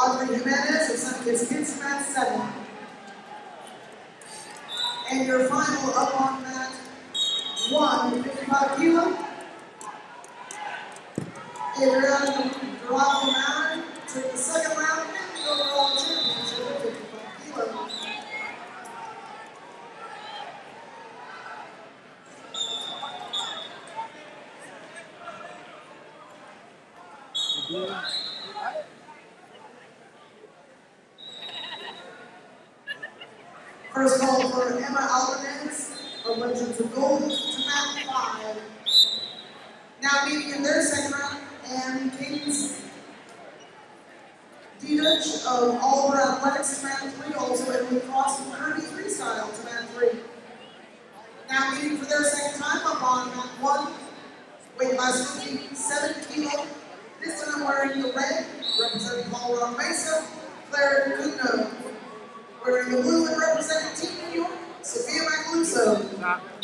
Audrey Jimenez of Sun Kids Kids mat 7. And your final up on mat 1, 55 kilo. Adriana Duraldo took the second round and the overall championship at 55 kilo. First call for Emma Albanese of Legends of Gold to mat 5. Now meeting in their second round, and Kings Dietrich of Oliver Athletics to mat 3, also Emily Cross from Kirby Freestyle to mat 3. Now meeting for their second time up on mat 1, weight class 57 kilo. This time wearing the red, representing Colorado Mesa, Claire Kuno. Wearing the blue and representing Team New York, Sophia Macaluso.